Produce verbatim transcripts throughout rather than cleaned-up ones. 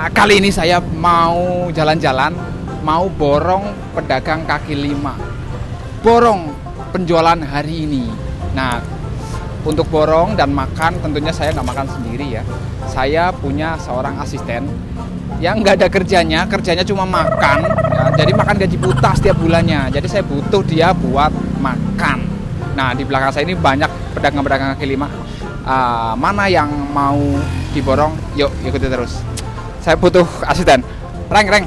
kali ini saya mau jalan-jalan, mau borong pedagang kaki lima, borong penjualan hari ini. Nah, untuk borong dan makan tentunya saya nggak makan sendiri ya. Saya punya seorang asisten yang nggak ada kerjanya, kerjanya cuma makan. Ya. Jadi makan gaji buta setiap bulannya. Jadi saya butuh dia buat makan. Nah, di belakang saya ini banyak pedagang-pedagang kaki lima. Uh, mana yang mau diborong? Yuk, ikuti terus. Saya butuh asisten. Reng, Reng.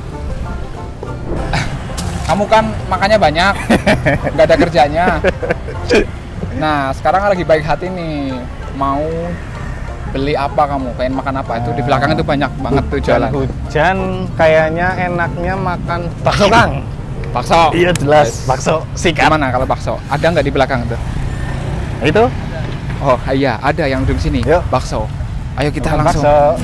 Kamu kan makannya banyak, nggak ada kerjanya. Nah, sekarang lagi baik hati nih. Mau beli apa kamu? Pengen makan apa? Itu di belakang itu banyak banget tuh jualan. Hujan, kayaknya enaknya makan bakso, Kang. Bakso? Iya jelas, bakso. Sikat. Gimana kalau bakso? Ada nggak di belakang itu? Itu? Oh iya, ada yang di sini. Yuk. Bakso. Ayo kita makan langsung. Bakso.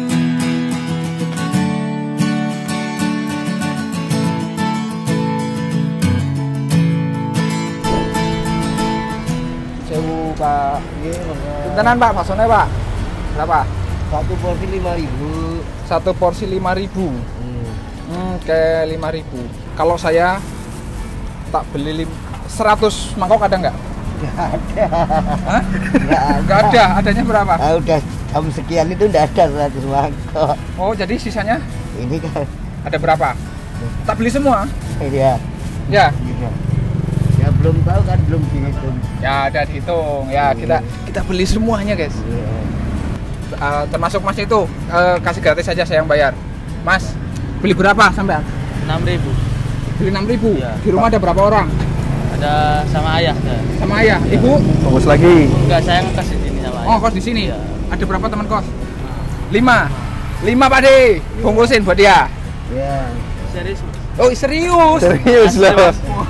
Pak, Tenan Pak, baksonya Pak. Berapa? Satu porsi lima ribu. Satu porsi lima ribu. Hmm. Hmm, kayak lima ribu. Kalau saya tak beli lim seratus mangkok ada nggak? Nggak ada. Hah? Nggak ada. Nggak ada. Adanya berapa? Ah, udah jam sekian itu nggak ada seratus mangkok. Oh, jadi sisanya Ini kan. ada berapa? Tak beli semua? Iya. Ya. Iya. Ya belum tahu kan, belum dihitung. Ya ada dihitung. Ya Hmm. kita kita beli semuanya guys. Iya. Uh, termasuk Mas itu uh, kasih gratis saja saya yang bayar. Mas, beli berapa sampai? enam ribu. Beli enam ribu. Ya. Di rumah ada berapa orang? Ada sama ayah. Ya. Sama ayah. Ibu? Bungkus lagi. Enggak, saya ngekos di sini sama ayah. Oh, kos di sini. Ya. Ada berapa teman kos? Lima. Lima Pak De. Bungkusin buat dia. Iya. Serius? Oh serius? Serius loh.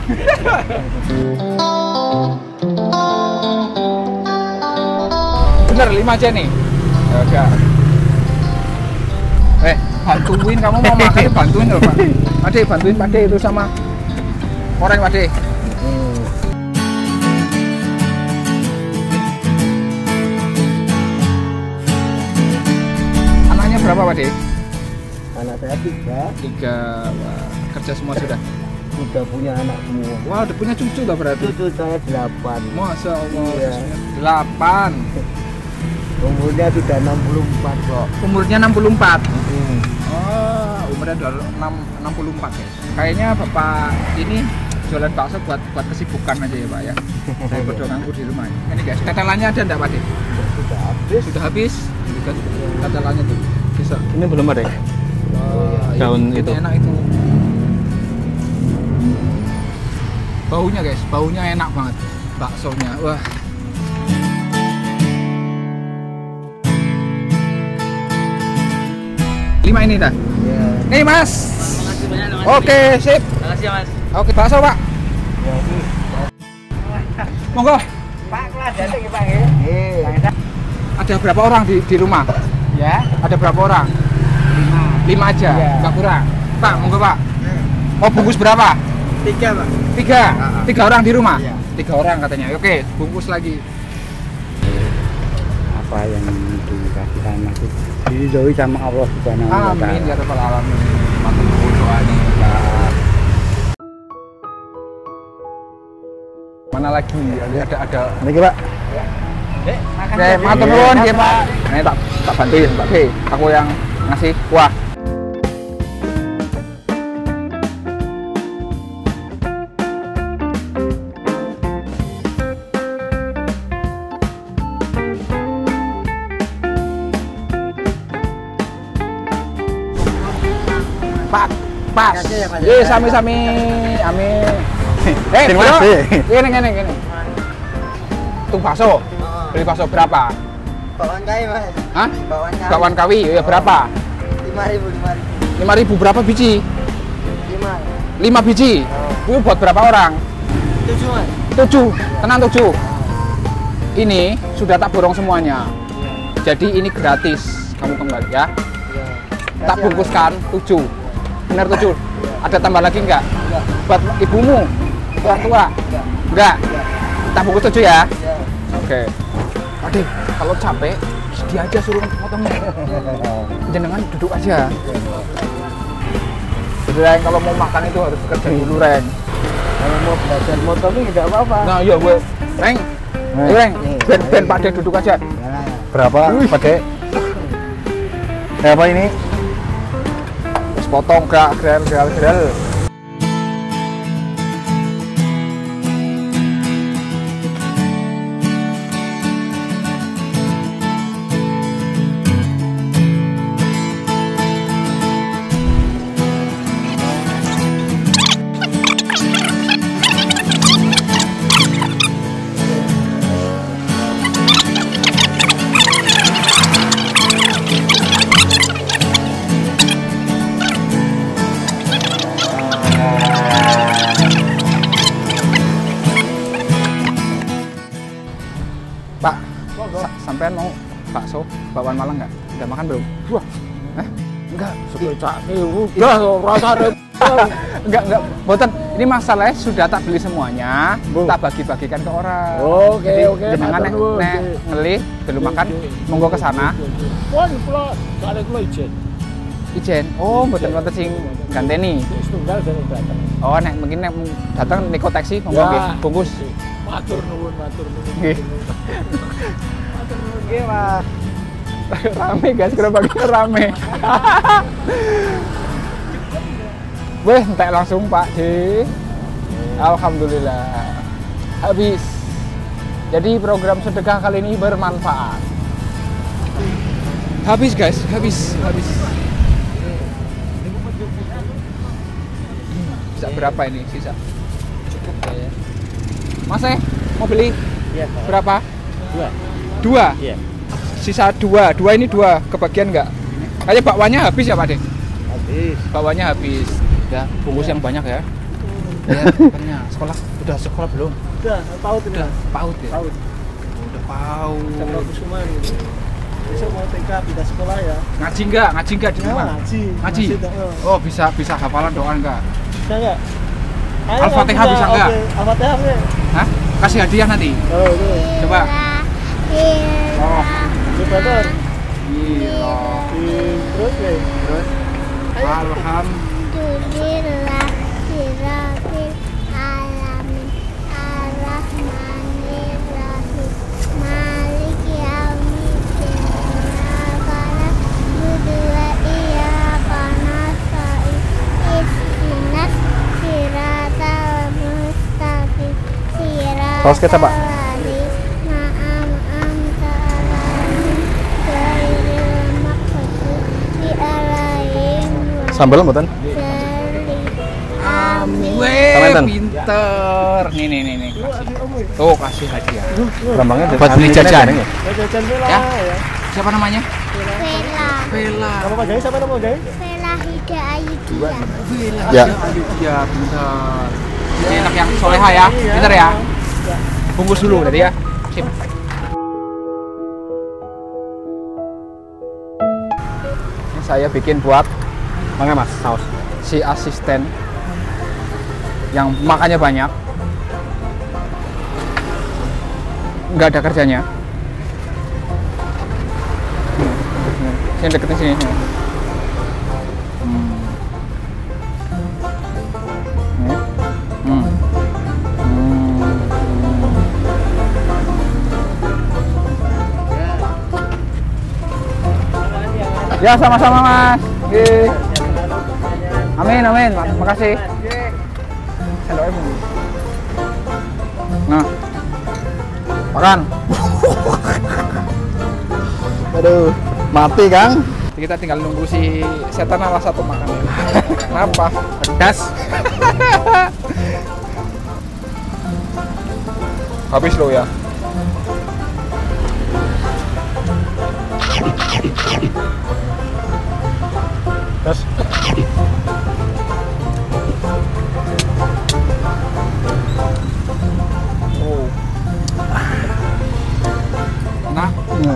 Bener lima aja nih. Ya udah. Eh, bantuin kamu mau makan bantuin loh Pak. Pak De, bantuin Pak De itu sama goreng Pak De. Hmm. Anaknya berapa Pak De? Anak saya tiga, Tiga. Wah, kerja semua sudah. udah punya anak semua. Wah, udah punya cucu lah berarti. Cucu saya delapan. Masya Allah. Iya. Delapan. Umurnya sudah enam puluh empat kok. Umurnya enam puluh empat. Hmm. Oh, umurnya udah enam puluh empat ya. Kayaknya Bapak ini jualan bakso buat buat kesibukan aja ya Pak ya. Saya bodoh nganggur di rumah. Ini guys, tetelannya ada enggak Pak De? Sudah habis. Sudah habis. Ini kan tetelannya tuh. Bisa. Ini belum ada ya? Wah, Daun ini, itu. Ini enak itu. Baunya guys, baunya enak banget. Baksonya. Wah. Lima ini dah. Ya. Nih Mas. Makasih banyak Mas. Oke, sip. Makasih ya Mas. Oke, bakso Pak. Ya, ini. Monggo. Pak, kelas jatuh ya Pak ya. Iya. Ada berapa orang di, di rumah? Ya. Ada berapa orang? Lima. Lima aja, Iya. nggak kurang. Pak, monggo Pak. Mau bungkus berapa? Tiga Pak. Tiga. Tiga orang di rumah? Iya. Tiga orang katanya. Oke, bungkus lagi. Apa yang dikasih sama itu diridhoi sama Allah Subhanahu wa Amin taala. ya rabbal alamin. Matur nuwun doanya Pak. Mana lagi? Ada ada ada. Niki Pak. Eh, matur nuwun nggih Pak. Ini tak tak bantuin Pak Be. Aku yang ngasih kuah. Pak, pas. Makasih ya, Mas. Ye, sami-sami. Amin. Eh, Terima bro. kasih. Gini, gini, gini. Tuh bakso. Beli bakso berapa? Bawaan kayu Mas. Hah? Bawaan kayu. Bakwan kawi, ya berapa? Lima ribu, lima ribu. Lima ribu berapa biji? Lima. Lima biji. Itu buat berapa orang? Tujuh Mas. Tujuh. Tenang tujuh. Ini sudah tak borong semuanya. Jadi ini gratis. Kamu kembali ya. Iya. Tak bungkuskan tujuh. Benar tujuh. Ada tambah lagi enggak? Enggak. Buat ibumu? Tua tua? Enggak. Enggak. Tak bungkus tujuh ya. Iya. Oke. Adik, kalau capek dia aja suruh potongnya. Jenengan duduk aja. Jadi Reng, kalau mau makan itu harus kerja dulu Reng. Kalau mau belajar motor ini nggak apa-apa. Nah iya gue, Reng, Nah, Reng, nih. ben ben Pak De duduk aja. Nah, Berapa, Pak De? Eh, apa ini? Terus potong gak grel grel grel. Pak, sa sampean mau bakso bakwan Malang nggak? Udah makan belum? Wah, eh? Enggak. Sepecak nih, udah rasa ada. Enggak, enggak, boten. Ini masalahnya sudah tak beli semuanya, Bu. tak bagi-bagikan ke orang. Oke, Jadi, oke, jenengan nek, matur nuwun, nek oke. ngelih belum makan, monggo ke sana. Wah, kula kare kula ijen. Ijen. Oh, mboten wonten sing ganteni. Wis tunggal dan datang. Oh, nek mungkin nek datang niko taksi monggo Ya. nggih, bungkus. Matur nuwun, matur nuwun. Nggih. Matur nuwun nggih, Mas. Rame guys, gerobaknya rame. Weh, entek langsung Pak De. Alhamdulillah. Habis. Jadi program sedekah kali ini bermanfaat. Habis guys, habis, habis. Bisa berapa ini sisa? Cukup ya. Mas eh, mau beli iya. berapa? Dua. Dua? Iya. Sisa dua, dua ini dua, kebagian nggak? Kayaknya bakwanya habis ya Pak De? Habis. Bakwanya habis. Ya, bungkus yang banyak ya. Ya, makanya sekolah udah sekolah belum? Udah, paut ini. Udah paut ya. Paut. Udah paut. Sama Kusuma ini. Besok mau T K pindah sekolah ya. Ngaji nggak? Ngaji nggak di Ya, rumah? ngaji. Ngaji. Masih dah, eh. Oh bisa bisa hafalan doa nggak? Bisa nggak? Ayo, Al-Fatihah bisa, bisa nggak? oke. Al-Fatihah nggak? Hah? Kasih hadiah nanti. Oh, itu. Coba. Oh, Coba tuh. gila. Terus ya. Terus alhamdulillah. Alhamdulillah Rabbil Alamin Ar-Rahmanir-Rahim Maliki Yaumiddin Iyyaka na'budu wa iyyaka nasta'in Ihdinas siratal mustaqim Saus kecap, Pak. Siratal ladzina an'amta 'alaihim ghairil maghdubi 'alaihim Sambal mboten? Amin. Weh, Samanten. pinter. Nih nih nih nih. Kasih. Tuh kasih hadiah. Lambangnya Buat beli jajan. ya? Ya, jajan Bella Ya. ya. Siapa namanya? Vela. Vela. Nama Pak Jai siapa nama Jai? Vela Hida Ayudia. Vela. Ya. Ya, pinter. Ini anak yang soleha ya. Pinter ya. Bungkus dulu tadi ya. Sip. Ini saya bikin buat Mangga Mas, saus. si asisten yang makannya banyak, nggak ada kerjanya. Sini deketin sini. Hmm. Hmm. Hmm. Ya sama-sama Mas. Oke. Amin amin. Makasih. Sendoknya bung. Nah, makan. Aduh, mati Kang. Kita tinggal nunggu si setan alas satu makan. Kenapa? Pedas. Habis lo ya. Terus Oh. Nah,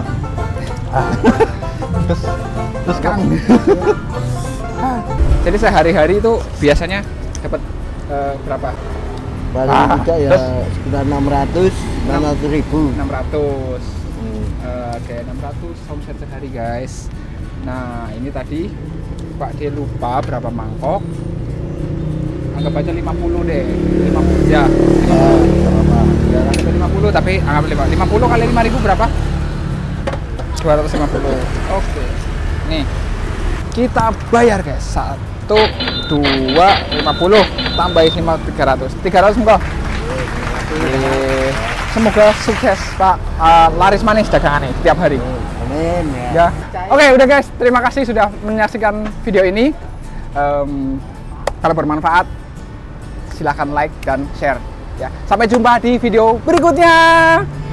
terus terus Kang. jadi sehari-hari itu biasanya dapat eh, berapa? Paling Ah, tidak ya terus? sekitar enam ratus, enam ratus ribu. enam ratus. Eh, Oke, enam ratus omset sehari guys. Nah, ini tadi Pak D lupa berapa mangkok. Anggap aja lima puluh deh. lima puluh ya. Ya, anggap lima puluh tapi anggap lima puluh kali lima ribu berapa? dua ratus lima puluh. Oke. Nih. Kita bayar guys. satu, dua, lima puluh tambahin lima tiga ratus. tiga ratus enggak? Oke. Semoga sukses Pak, uh, laris manis dagangannya tiap hari. Amin ya. Ya. Oke, udah guys, terima kasih sudah menyaksikan video ini. Um, kalau bermanfaat, silahkan like dan share. Ya. Sampai jumpa di video berikutnya.